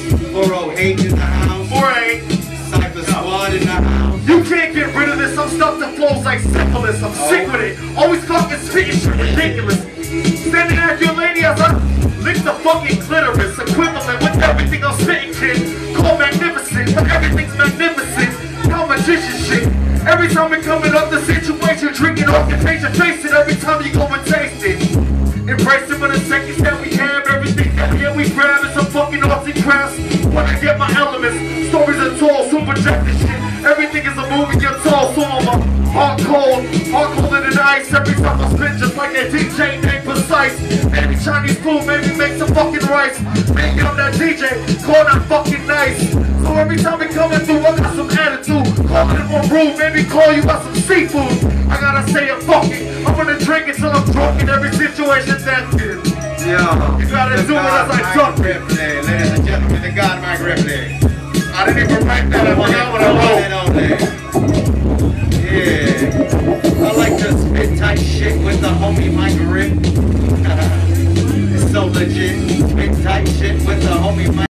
408 in the house. 408. Cypher Squad in the house. You can't get rid of this. Some stuff that flows like syphilis. I'm sick with it. Always fucking spitting shit ridiculous. Standing at your lady as I lick the fucking clitoris. Equivalent with everything I'm spitting, kid. Call magnificent, but everything's magnificent. No magician shit. Every time we coming up the situation, drinking off the page and face it. Every time you go and taste it. Embrace it for the seconds that we have. Everything that we grab is some fucking arts and crafts. When I get my elements, stories are told, super projected shit. Everything is a movie you're told, so I'm a hard colder than ice. Every time I spit just like that DJ named Precise. Maybe Chinese food, maybe make some fucking rice. Maybe I'm that DJ, call that fucking nice. So every time we coming through, I got some attitude. Call it more rude, maybe call you about some seafood. I gotta say it, fuck it. I'm gonna drink it till I'm drunk in every situation that's it. Yo, you gotta do it as I talk. Ladies and gentlemen, the God Mike Ripley. I didn't even write that. I forgot what I wrote. Yeah. I like to spit tight shit with the homie Mike Rip. It's so legit. Spit tight shit with the homie Mike.